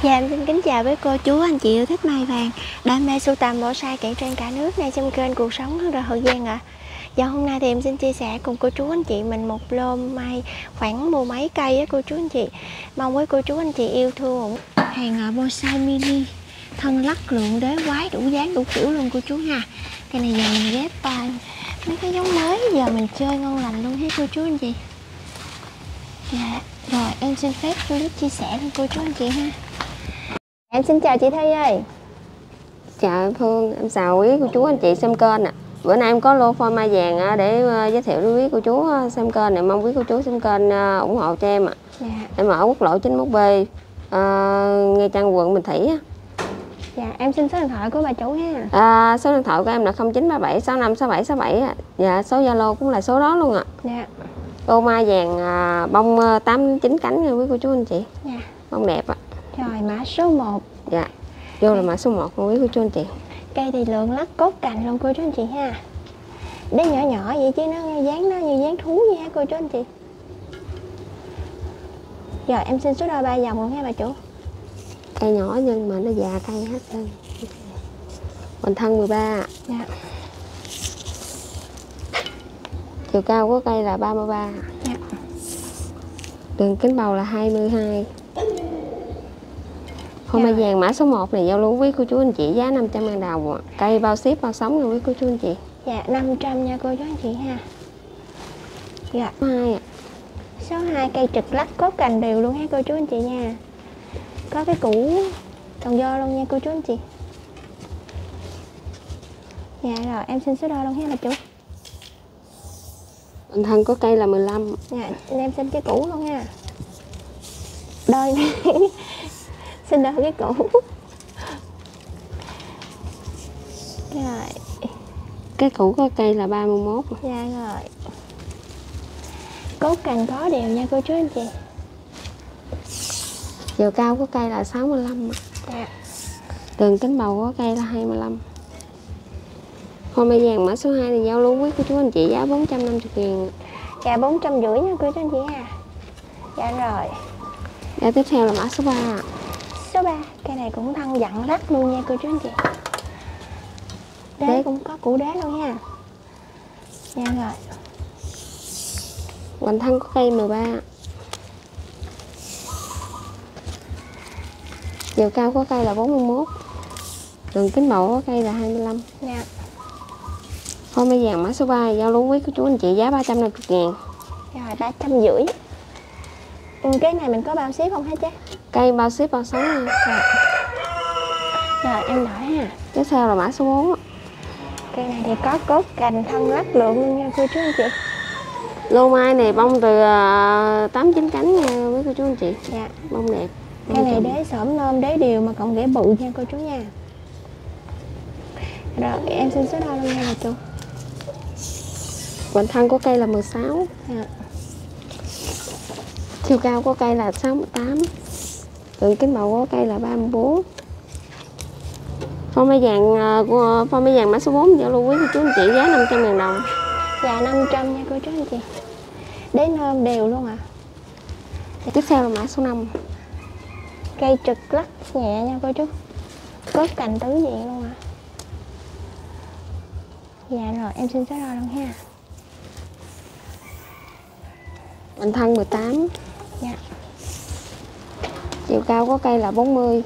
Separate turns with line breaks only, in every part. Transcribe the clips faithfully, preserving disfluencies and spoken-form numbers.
Dạ em xin kính chào với cô chú anh chị yêu thích mai vàng, đam mê sưu tầm bonsai kể trên cả nước này trong kênh Cuộc Sống Rất Là Hậu Giang ạ. À. Dạ hôm nay thì em xin chia sẻ cùng cô chú anh chị mình một lô mai khoảng mười mấy cây á cô chú anh chị. Mong với cô chú anh chị yêu thương hàng bonsai mini, thân lắc lượng đế quái đủ dáng đủ kiểu luôn cô chú ha. Cái này giờ mình ghép uh, mấy cái giống mới giờ mình chơi ngon lành luôn hết cô chú anh chị. Dạ rồi em xin phép clip chia sẻ với cô chú anh chị ha. Em xin chào chị Thi ơi.
Chào em Phương, em chào quý cô chú anh chị xem kênh ạ. À. Bữa nay em có lô phôi mai vàng để giới thiệu với quý cô chú xem kênh này, mong quý cô chú xem kênh ủng hộ cho em ạ. À. Dạ. Em ở quốc lộ chín mươi mốt B, à, Nha Trang, quận Bình Thủy.
Dạ, em xin số điện thoại của bà chủ ha.
À, số điện thoại của em là không chín ba bảy sáu năm sáu bảy sáu bảy. Dạ, số Zalo cũng là số đó luôn ạ. À. Dạ. Lô mai vàng à, bông tám chín cánh nha quý cô chú anh chị. Dạ. Bông đẹp ạ. À.
Rồi mã số một.
Dạ. Vô là mã số một quý cô chú anh chị.
Cây thì lượng lắc cốt cành luôn cô chú anh chị ha. Đế nhỏ nhỏ vậy chứ nó dáng nó như dáng thú vậy hả cô chú anh chị. Rồi em xin số đo ba dòng luôn ha bà chủ.
Cây nhỏ nhưng mà nó già cây hết trơn. Hoành thân mười ba. Dạ. Chiều cao của cây là ba mươi ba. Dạ. Đường kính bầu là hai mươi hai. Phôi mai vàng mã số một này giao lưu quý cô chú anh chị giá năm trăm ngàn đồng. Cây bao ship bao sống nha quý cô chú anh chị.
Dạ năm trăm nha cô chú anh chị ha. Dạ.
Số hai ạ.
Số hai cây trực lắc cốt cành đều luôn ha cô chú anh chị nha. Có cái củ còn do luôn nha cô chú anh chị. Dạ rồi em xin số đo luôn ha bà chủ.
Bình thân của cây là mười lăm.
Dạ em xin cái củ luôn ha. Đôi xin đo cái củ. Rồi.
Cái củ của cây là ba mươi mốt.
Dạ rồi. Cốt cành có đều nha cô chú anh chị.
Chiều cao của cây là sáu mươi lăm. Dạ. Đường kính bầu của cây là hai mươi lăm. Phôi mai vàng mã số hai thì giao lưu với cô chú anh chị giá bốn trăm năm mươi ngàn.
Dạ bốn trăm rưỡi nha cô chú anh chị ha. Dạ rồi.
Dạ tiếp theo là mã số ba.
Số ba, cây này cũng thân dặn lắc luôn nha cô chú anh chị. Đế, đế cũng có củ đế luôn ha. Dạ rồi.
Hoành thân của cây mười ba. Chiều cao của cây là bốn mươi mốt. Đường kính bầu của cây là hai mươi lăm. Dạ. Phôi mai vàng mã số ba giao lưu với cô chú anh chị giá ba trăm năm mươi ngàn.
Rồi ba trăm rưỡi. Ừ, cái này mình có bao ship không hả chứ?
Cây bao ship bao sống nha.
Rồi. Rồi em đợi ha.
Tiếp theo là mã số bốn.
Cây này thì có cốt cành thân lắc lượng luôn nha cô chú anh chị.
Lô mai này bông từ tám chín cánh nha với cô chú anh chị.
Dạ.
Bông đẹp.
Cây này đế xổm nôm đế đều mà cộng rễ bự nha cô chú nha. Rồi em xin số đo luôn nha bà chú.
Hoành thân của cây là mười sáu. Dạ. Chiều cao của cây là sáu mươi tám. Đường kính bầu của cây là ba mươi tư. Phôi mai vàng của phôi mai vàng mã số bốn giao lưu với cô chú anh chị giá năm trăm ngàn đồng.
Dạ năm trăm nha cô chú anh chị. Đế nôm đều luôn ạ. À.
Tiếp theo là mã số năm.
Cây trực lắc nhẹ nha cô chú. Cốt cành tứ diện luôn ạ. À. Dạ rồi em xin số đo luôn ha.
Hoành thân mười tám.
Dạ.
Chiều cao của cây là bốn mươi.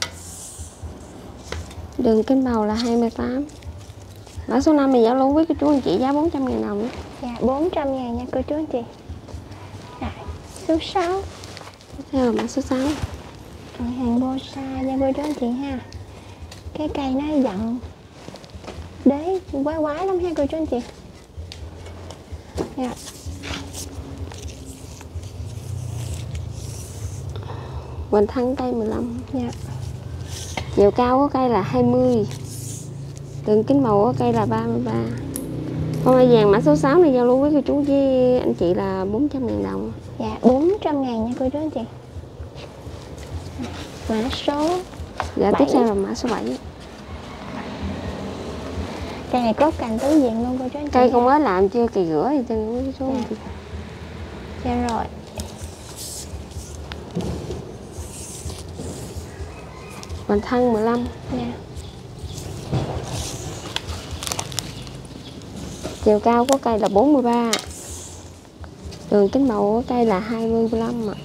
Đường kính bầu là hai mươi tám. Mã số năm thì giao lưu với cô chú anh chị giá bốn trăm ngàn đồng.
Dạ bốn trăm ngàn nha cô chú anh chị. Rồi số sáu.
Tiếp theo là mã số sáu.
Hàng bonsai nha cô chú anh chị ha. Cái cây nó dặn đế quái quái lắm ha cô chú anh chị. Dạ.
Hoành thân cây mười lăm.
Dạ.
Chiều cao của cây là hai mươi. Đường kính bầu của cây là ba mươi ba. Phôi mai vàng mã số sáu này giao lưu với cô chú với anh chị là bốn trăm ngàn đồng.
Dạ bốn trăm ngàn nha cô chú anh chị. Mã số
Dạ bảy. Tiếp theo là mã số bảy.
Cây này cốt cành tứ diện luôn cô chú anh chị.
Cây con mới làm chưa kỳ rửa gì trên số.
Dạ. Dạ rồi.
Hoành thân mười lăm.
Dạ.
Chiều cao của cây là bốn mươi ba. Đường kính bầu của cây là hai mươi lăm ạ.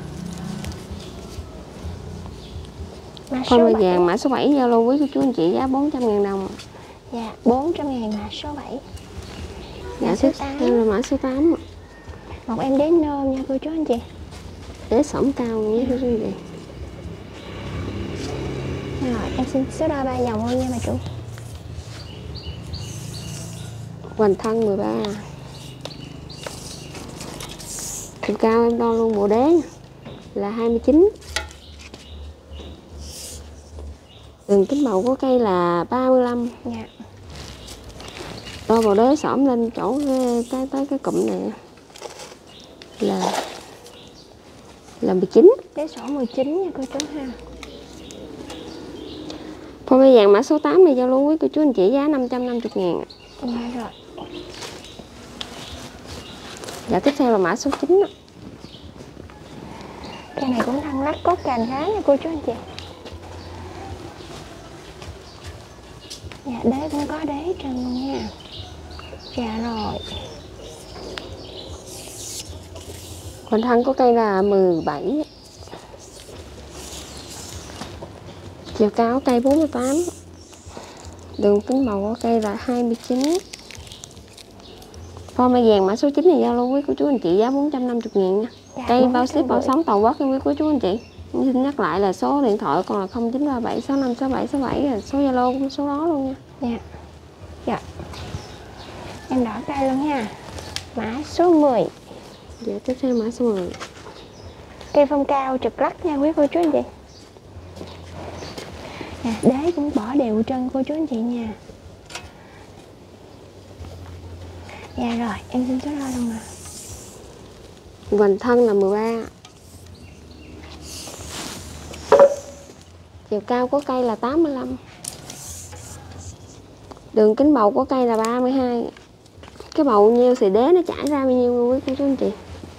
Mã
Phong
số
mai
bảy.
vàng mã số bảy giao lưu quý cô chú anh chị giá bốn trăm ngàn đồng.
Dạ, bốn trăm ngàn mã số bảy.
Dạ, tiếp theo là mã số tám.
Một em đế nôm nha cô chú anh chị.
Đế xổm cao nhé cô chú anh chị.
Rồi, em xin số đo ba dòng luôn nha bà chủ.
Hoành thân mười ba. Chiều cao em đo luôn bộ đế là hai mươi chín. Đường kính bầu của cây là ba mươi lăm.
Dạ.
Đo bộ đế xổm lên chỗ cái, cái tới cái cụm này là là mười chín.
Đế sổ mười chín nha cô chú ha.
Phong mai vàng mã số tám này giao lưu với cô chú anh chị giá năm trăm năm mươi ngàn.
Dạ rồi.
Dạ, tiếp theo là mã số chín.
Cái này cũng thăng lắc cốt cành khá nha cô chú anh chị. Dạ, đế cũng có đế trần luôn nha. Dạ rồi.
Hoành thân của cây là mười bảy. Chiều cao cây bốn mươi tám. Đường kính bầu của cây là hai mươi chín. Phong mai vàng mã số chín này giao lưu với cô chú anh chị giá bốn trăm năm mươi ngàn nha.
Dạ,
Cây bao ship bao sống toàn quốc với cô chú anh chị. Em xin nhắc lại là số điện thoại còn là không chín ba bảy sáu năm sáu bảy sáu bảy, là số Zalo cũng số đó luôn nha.
Dạ. Dạ. Em đỏ cây luôn nha. Mã số mười.
Dạ, tiếp theo mã số mười.
Cây phong cao trực lắc nha quý cô chú anh chị. Nè, đế cũng bỏ đều trơn cô chú anh chị nha. Dạ rồi, em xin số đo luôn ạ.
Hoành thân là mười ba. Chiều cao của cây là tám mươi lăm. Đường kính bầu của cây là ba mươi hai. Cái bầu nhiêu thì đế nó chảy ra bao nhiêu luôn quý cô chú anh chị.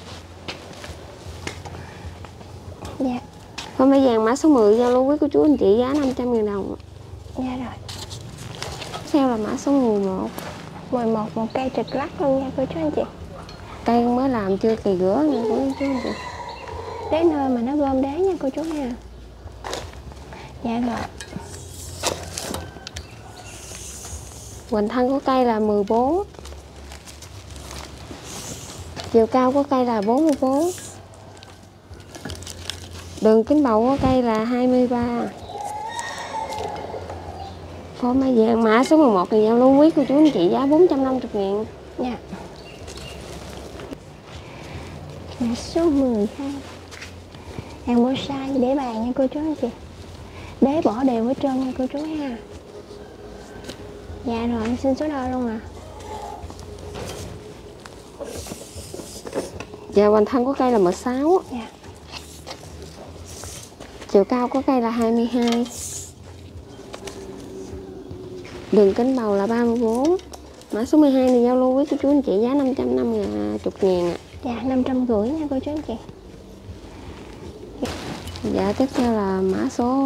Dạ.
Phong mai vàng mã số mười giao lưu với cô chú anh chị giá năm trăm ngàn đồng.
Dạ rồi.
Tiếp theo là mã số mười một.
mười một, một cây trực lắc luôn nha cô chú anh chị.
Cây mới làm chưa kỳ rửa nha cô chú anh chị.
Đế nơi mà nó gom đế nha cô chú nha. Dạ rồi.
Hoành thân của cây là mười bốn. Chiều cao của cây là bốn mươi bốn. Đường kính bầu của cây là hai mươi ba. Phong mai vàng mã số mười một này giao lưu quý cô chú anh chị giá bốn trăm năm mươi ngàn.
Dạ. Mã số mười hai. Hàng bonsai để bàn nha cô chú anh chị. Đế bỏ đều hết trơn nha cô chú ha. Dạ rồi, em xin số đo luôn à.
Dạ, hoành thân của cây là mười sáu.
Dạ.
Chiều cao của cây là hai mươi hai. Đường kính bầu là ba mươi bốn. Mã số mười hai này giao lưu với cô chú anh chị giá năm trăm năm mươi ngàn ạ.
Dạ, năm trăm rưỡi nha cô chú anh chị.
Dạ, tiếp theo là mã số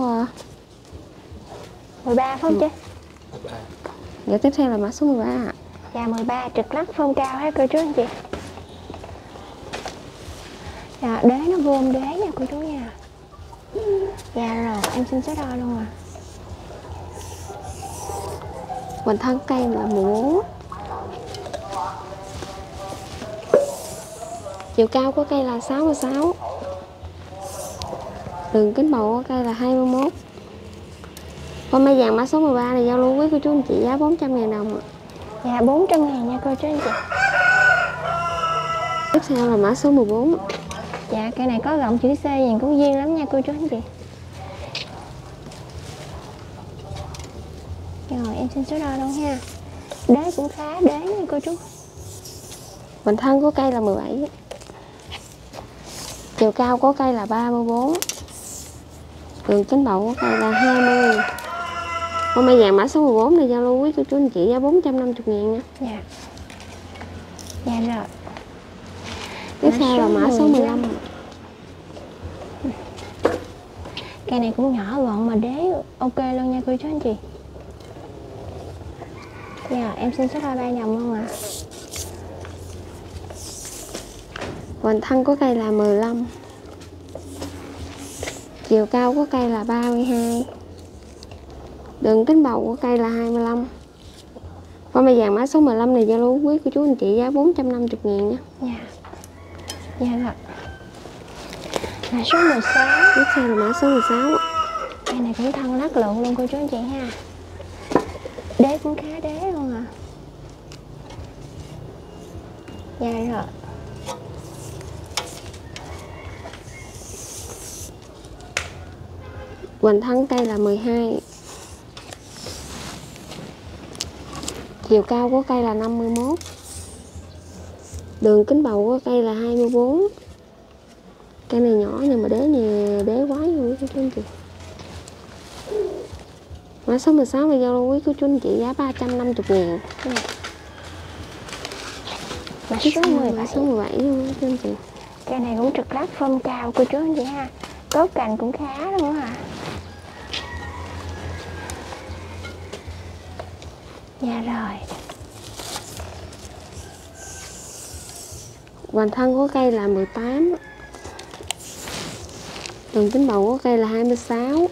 mười ba phải không chứ?
Dạ, tiếp theo là mã số mười ba ạ.
Dạ, mười ba trực lắc phong cao ha cô chú anh chị. Dạ, đế nó gom đế nha cô chú nha. Dạ rồi, em xin số đo luôn à.
Hoành thân cây là mười bốn. Chiều cao của cây là sáu mươi sáu. Đường kính bầu của cây là hai mươi mốt. Phong mai vàng mã số mười ba này giao lưu với cô chú anh chị giá bốn trăm ngàn đồng.
Dạ, bốn trăm ngàn nha cô chú anh chị.
Tiếp theo là mã số mười bốn.
Dạ, cây này có gọng chữ C nhìn cũng duyên lắm nha cô chú anh chị. Rồi, em xin số đo luôn ha. Đế cũng khá đế nha cô chú.
Hoành thân của cây là mười bảy. Chiều cao của cây là ba mươi bốn. Đường kính bầu của cây là hai mươi. Phong mai vàng mã số mười bốn này giao lưu với cô chú anh chị giá bốn trăm năm mươi ngàn nha.
Dạ. Dạ rồi.
Tiếp theo là mã số mười lăm.
Cây Cây này cũng nhỏ gọn mà đế ok luôn nha cô chú anh chị. Giờ em xin số đo ba dòng luôn ạ. À.
Hoành thân của cây là mười lăm. Chiều cao của cây là ba mươi hai. Đường kính bầu của cây là hai mươi lăm. Hoa mai vàng mã số mười lăm này giao lưu quý của chú anh chị giá bốn trăm năm mươi ngàn nha.
Dạ. Dạ rồi. Mã số mười sáu.
Tiếp theo là mã số mười sáu.
Cây này cũng thân lắc lộn luôn cô chú anh chị ha. Đế cũng khá đế luôn à. Dạ rồi.
Hoành thân cây là mười hai. Chiều cao của cây là năm mươi mốt. Đường kính bầu của cây là hai mươi bốn. Cây này nhỏ nhưng mà đế này đế quái luôn quý chú anh chị. Mã số mười sáu này giao lưu quý của chú anh chị giá ba trăm năm mươi ngàn.
Mã số mười bảy.
Mã số mười bảy luôn quý chú anh chị.
Cây này cũng trực lắc phơm cao cô chú anh chị ha. Cốt cành cũng khá luôn à. Dạ rồi.
Hoành thân của cây là mười tám. Đường kính bầu của cây là hai mươi sáu.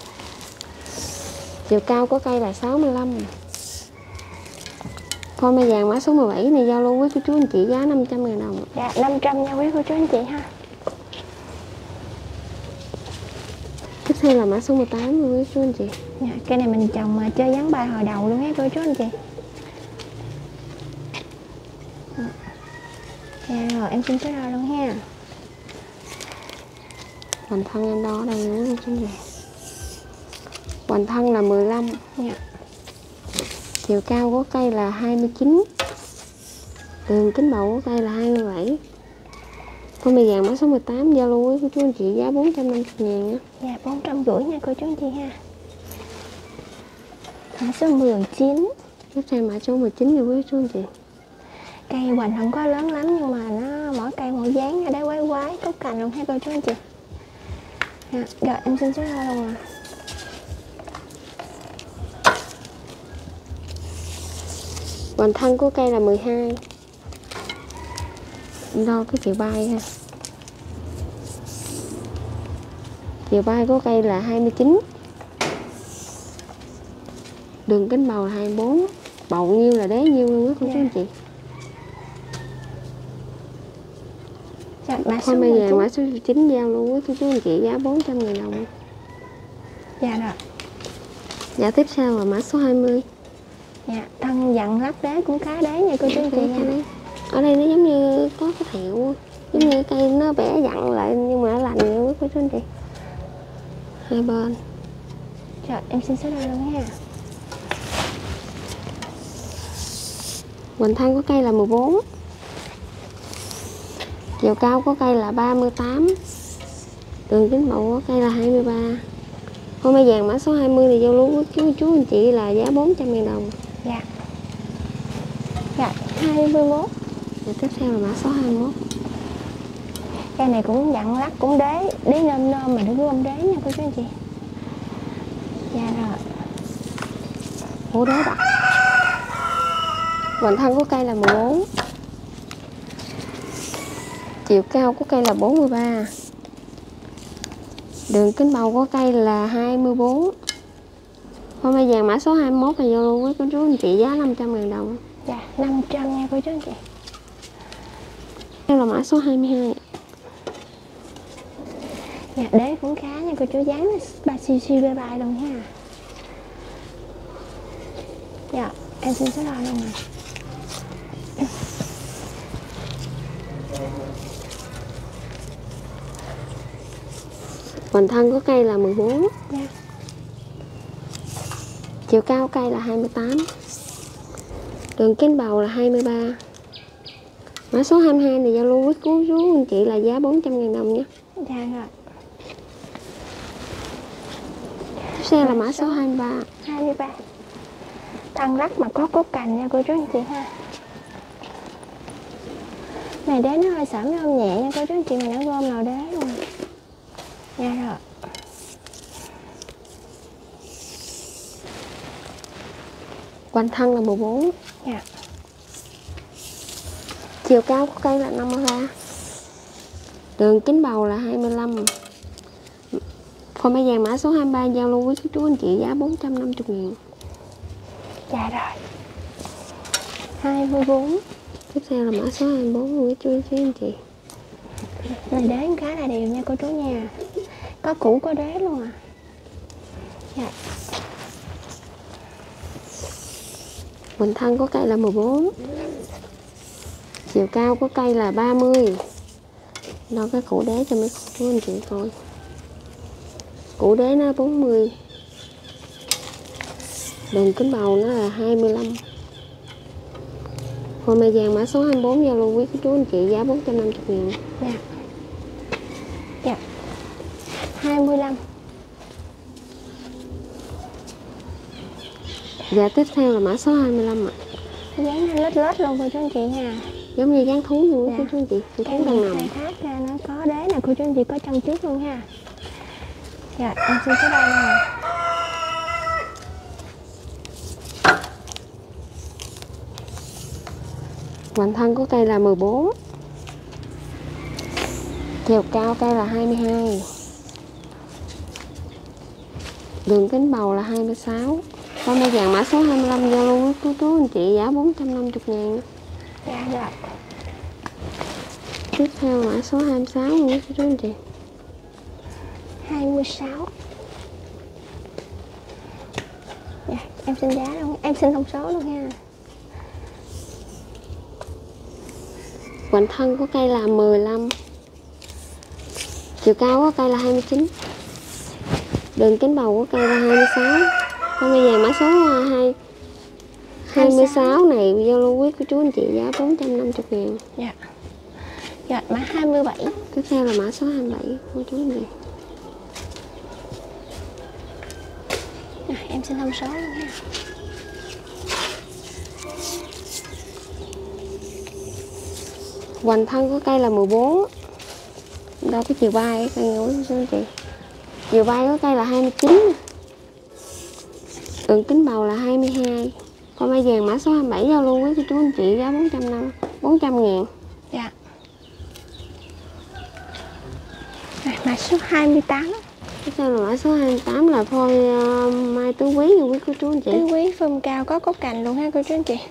Chiều cao của cây là sáu mươi lăm. Hoa mai vàng mã số mười bảy này giao lưu với cô chú anh chị giá năm trăm ngàn đồng.
Dạ năm trăm nha quý cô chú anh chị ha.
Tiếp theo là mã số mười tám luôn quý chú anh chị.
Dạ, cây này mình trồng mà chơi ván bài hồi đầu luôn á cô chú anh chị. Dạ rồi em xin số đo luôn ha.
Hoành thân em đo ở đây luôn quý chú anh chị. Hoành thân là mười lăm.
Dạ.
Chiều cao của cây là hai mươi chín. Đường kính bầu của cây là hai mươi bảy. Hoa mai vàng mã số mười tám giao lưu với cô chú anh chị giá bốn trăm năm mươi ngàn nha.
Dạ bốn trăm rưỡi nha cô chú anh chị ha. Mã số mười chín.
Tiếp theo mã số mười chín nha quý chú anh chị.
Cây hoành không có lớn lắm nhưng mà nó mỗi cây một dáng ở đây quái quái cốt cành luôn ha cô chú anh chị. Dạ, rồi em xin số đo luôn à.
Hoành thân của cây là mười hai. Đo cái chiều bay ha. Chiều bay của cây là hai mươi chín. Đường kính bầu là hai mươi bốn. Bầu nhiêu là đế nhiêu luôn quý cô chú anh chị.
Dạ, mã số
Hoa mai
mười
vàng
chín.
mã số chín giao luôn với cô chú anh chị giá bốn trăm ngàn đồng.
Dạ rồi.
Dạ tiếp theo là mã số hai mươi.
Dạ, thân dặn lắp đế cũng khá đế nha cô chú anh chị ha.
Ở đây nó giống như có cái thẹo, giống như cây nó bẻ dặn lại nhưng mà nó lành nha quý cô chú anh chị. Hai bên.
Rồi em xin số đo luôn ha.
Hoành thân của cây là mười bốn. Chiều cao của cây là ba mươi tám. Đường kính bầu của cây là hai mươi ba. Hoa mai vàng mã số hai mươi thì giao lưu với chú chú anh chị là giá bốn trăm ngàn đồng.
Dạ. Dạ hai mươi mốt.
Và tiếp theo là mã số hai mươi mốt.
Cây này cũng dặn lắc cũng đế, đế nôm nôm mà nó gom đế nha cô chú anh chị. Dạ rồi.
Ủa đế bạc. Hoành thân của cây là mười bốn. Chiều cao của cây là bốn mươi ba. Đường kính bầu của cây là hai mươi bốn. Hoa mai vàng mã số hai mươi mốt là giao lưu với cô chú anh chị giá năm trăm ngàn đồng.
Dạ năm trăm nha cô chú anh chị.
Đây là mã số hai mươi hai.
Dạ đế cũng khá nha cô chú, dáng ba xi xi bê bài luôn ha. Dạ em xin số đo luôn rồi.
Hoành thân của cây là mười bốn.
Dạ.
Chiều cao cây là hai mươi tám. Đường kính bầu là hai mươi ba. Mã số hai mươi hai này giao lưu với cô chú anh chị là giá bốn trăm ngàn đồng nhé.
Dạ rồi.
Xe là mã số hai mươi ba.
hai mươi ba. Thân lắc mà có cốt cành nha cô chú anh chị ha. Này đế nó hơi sẫm ôm nhẹ nha cô chú anh chị, mà nó gom nào đế luôn. Dạ rồi.
Hoành thân là mười bốn.
Dạ.
Chiều cao của cây là năm mươi ba. Đường kính bầu là hai mươi lăm. Phôi mai vàng mã số hai mươi ba giao lưu với các chú anh chị giá bốn trăm năm mươi nghìn.
Dạ rồi. hai mươi bốn.
Tiếp theo là mã số hai mươi bốn với chú anh chị.
Này đế một cái là đều nha cô chú nha. Có củ có đế luôn à. Dạ.
Hoành thân của cây là mười bốn. Chiều cao của cây là ba mươi. Đo cái củ đế cho mấy chú anh chị coi. Củ đế nó bốn mươi. Đường kính bầu nó là hai mươi lăm. Phôi mai vàng mã số hai mươi bốn giao lưu với các chú anh chị giá bốn trăm năm mươi nghìn.
Dạ. Dạ. hai mươi lăm.
Dạ tiếp theo là mã số hai mươi lăm ạ.
Dán nó lết lết luôn cô chú anh chị nha.
Giống như dán thú luôn
Dạ.
cô chú anh chị. Thú
Cái
đang
này
nằm.
khai thác ra nó có đế nè cô chú anh chị, có chân trước luôn ha. Dạ em xin số đây nè.
Hoành thân của cây là mười bốn. Chiều cao cây là hai mươi hai. Đường kính bầu là hai mươi sáu. Phôi mai vàng mã số hai mươi lăm giao lưu với cô chú anh chị giá bốn trăm năm mươi ngàn.
Dạ rồi.
Tiếp theo mã số hai mươi sáu với cô chú anh chị.
hai mươi sáu. Dạ em xin giá luôn, em xin thông số luôn ha.
Hoành thân của cây là mười lăm. Chiều cao của cây là hai mươi chín. Đường kính bầu của cây là hai mươi sáu. Phôi mai vàng mã số hai hai mươi sáu này giao lưu với cô chú anh chị giá bốn trăm năm mươi ngàn.
Dạ. Dạ mã hai mươi bảy.
Tiếp theo là mã số hai mươi bảy cô chú anh chị.
Dạ, em xin thông số luôn ha.
Hoành thân của cây là mười bốn. Đó cái chiều bay cây ngủ cô chú anh chị. Chiều bay của cây là hai mươi chín. Đường kính bầu là hai mươi hai. Phôi mai vàng mã số hai mươi bảy giao lưu với cô chú anh chị giá bốn trăm năm mươi, bốn trăm ngàn.
Dạ. Rồi, mã số hai mươi tám.
Tiếp theo là mã số hai mươi tám là phôi uh, mai tứ quý quý cô chú anh chị.
Tứ quý phơm cao có cốt cành luôn ha cô chú anh chị.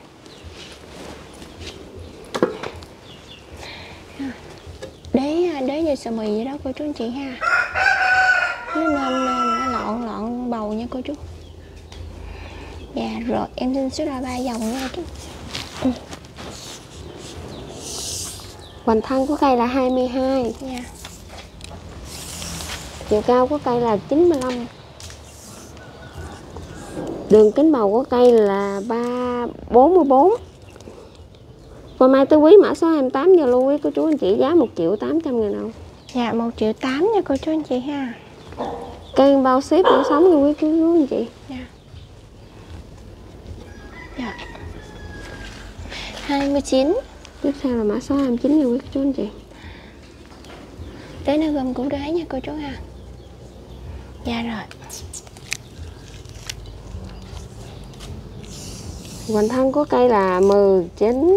Đế đế như sợi mì vậy đó cô chú anh chị ha. Nó nôm nôm nó lọn lọn bầu nha cô chú. Dạ rồi em xin số là ba dòng nha chú. Ừ.
Hoành thân của cây là hai mươi hai.
Dạ.
Chiều cao của cây là chín mươi lăm. Đường kính bầu của cây là ba bốn mươi bốn. Phôi mai tứ quý mã số hai mươi tám giao lưu với cô chú anh chị giá một triệu tám trăm ngàn đồng.
Dạ một triệu tám nha cô chú anh chị ha.
Cây bao ship bao sống luôn với cô chú anh chị.
Dạ. Dạ. hai mươi chín.
Tiếp theo là mã số hai mươi chín nha quý cô chú anh chị.
Đế nó gồm củ đế nha cô chú ha. Dạ rồi.
Hoành thân của cây là mười chín.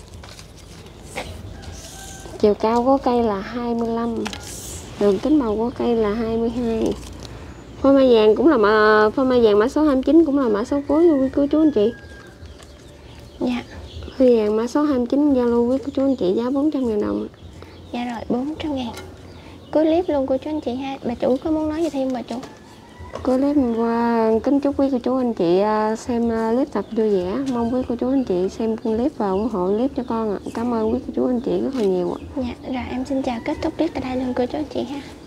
Chiều cao của cây là hai mươi lăm. Đường kính bầu của cây là hai mươi hai. Phôi mai vàng cũng là mà phôi mai vàng mã số hai mươi chín cũng là mã số cuối với cô chú anh chị.
Dạ.
Phôi vàng mã số hai mươi chín giao lưu với cô chú anh chị giá bốn trăm ngàn đồng.
Dạ rồi bốn trăm ngàn. Cuối clip luôn cô chú anh chị ha. Bà chủ có muốn nói gì thêm bà chủ?
Cuối clip qua kính chúc quý cô chú anh chị xem clip tập vui vẻ. Mong quý cô chú anh chị xem clip và ủng hộ clip cho con ạ. Cảm ơn quý cô chú anh chị rất là nhiều ạ.
Dạ rồi em xin chào, kết thúc clip tại đây luôn cô chú anh chị ha.